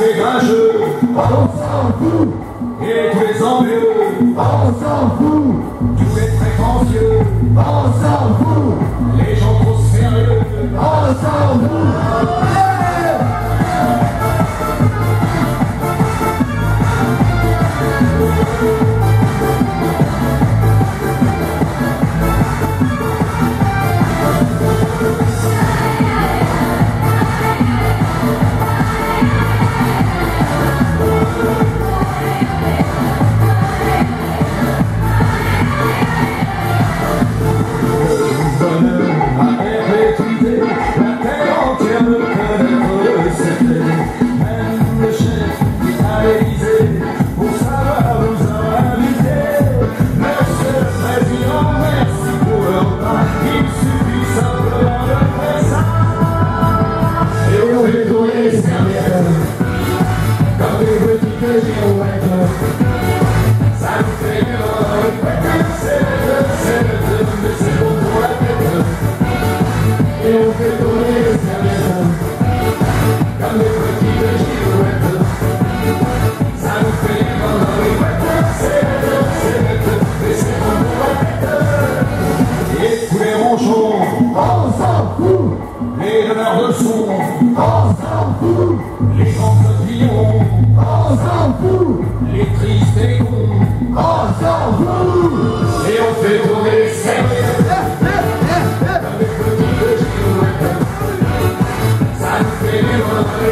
les gageux, on s'en fout, et tous les envieux, on s'en fout, tous les prétentieux, on s'en fout, les gens trop sérieux, on s'en fout. Les donneurs de son, on s'en fout, les grands papillons, on s'en fout, les tristes et cons, on s'en fout, et on fait tourner les serviettes comme des petites girouettes. Ça nous fait vivre